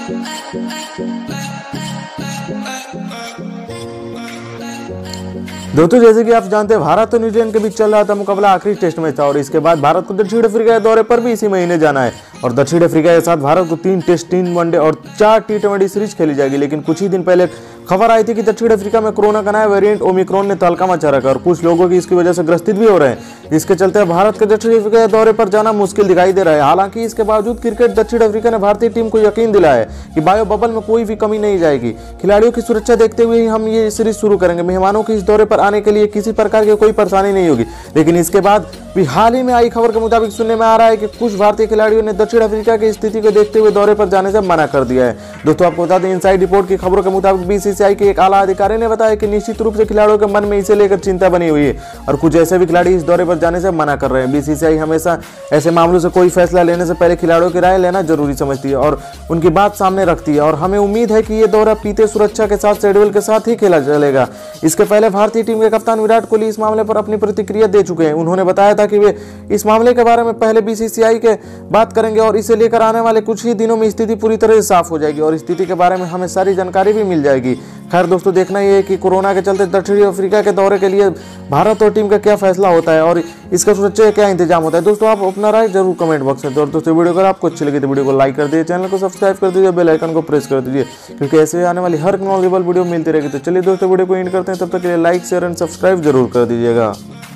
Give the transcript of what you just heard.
दोस्तों जैसे कि आप जानते हैं भारत और न्यूजीलैंड के बीच चल रहा था मुकाबला, आखिरी टेस्ट मैच था और इसके बाद भारत को दक्षिण अफ्रीका के दौरे पर भी इसी महीने जाना है और दक्षिण अफ्रीका के साथ भारत को 3 टेस्ट, 3 वनडे और 4 टी20 सीरीज खेली जाएगी। लेकिन कुछ ही दिन पहले खबर आई थी कि दक्षिण अफ्रीका में कोरोना का नया वेरिएंट ओमिक्रॉन ने तहलका मचा रखा और कुछ लोगों की इसकी वजह से ग्रसित भी हो रहे हैं, जिसके चलते भारत के दक्षिण अफ्रीका के दौरे पर जाना मुश्किल दिखाई दे रहा है। हालांकि इसके बावजूद क्रिकेट दक्षिण अफ्रीका ने भारतीय टीम को यकीन दिलाया है कि बायो बबल में कोई भी कमी नहीं जाएगी। खिलाड़ियों की सुरक्षा देखते हुए ही हम ये सीरीज शुरू करेंगे। मेहमानों के इस दौरे पर आने के लिए किसी प्रकार की कोई परेशानी नहीं होगी। लेकिन इसके बाद भी हाल ही में आई खबर के मुताबिक सुनने में आ रहा है कि कुछ भारतीय खिलाड़ियों ने दक्षिण अफ्रीका की स्थिति को देखते हुए दौरे पर जाने से मना कर दिया है। दोस्तों आपको बता दें, इनसाइड रिपोर्ट की खबरों के मुताबिक बीसीसीआई के एक आला अधिकारी ने बताया कि निश्चित रूप से खिलाड़ियों के मन में इसे लेकर चिंता बनी हुई है और कुछ ऐसे भी खिलाड़ी इस दौरे पर जाने से मना कर रहे हैं। बीसीसीआई हमेशा ऐसे मामलों से कोई फैसला लेने से पहले खिलाड़ियों की राय लेना जरूरी समझती है और उनकी बात सामने रखती है और हमें उम्मीद है कि ये दौरा पीते सुरक्षा के साथ शेड्यूल के साथ ही खेला चलेगा। इसके पहले भारतीय टीम के कप्तान विराट कोहली इस मामले पर अपनी प्रतिक्रिया दे चुके हैं। उन्होंने बताया था कि वे इस मामले के बारे में पहले बीसीसीआई के बात करेंगे और इसे लेकर आने वाले कुछ ही दिनों में स्थिति पूरी तरह से साफ हो जाएगी और स्थिति के बारे में हमें सारी जानकारी भी मिल जाएगी। खैर दोस्तों, देखना ये है कि कोरोना के चलते दक्षिण अफ्रीका के दौरे के लिए भारत और टीम का क्या फैसला होता है और इसका सुरक्षा क्या इंतजाम होता है। दोस्तों आप अपना राय जरूर कमेंट बॉक्स में। और दोस्तों वीडियो अगर आपको अच्छी लगी तो वीडियो को लाइक कर दीजिए, चैनल को सब्सक्राइब कर दीजिए, बेल आइकन को प्रेस कर दीजिए क्योंकि ऐसे आने वाली हर नॉलेजेबल वीडियो मिलती रहेगी। तो चलिए दोस्तों वीडियो को एंड करते हैं, तब तक के लिए लाइक, शेयर एंड सब्सक्राइब जरूर कर दीजिएगा।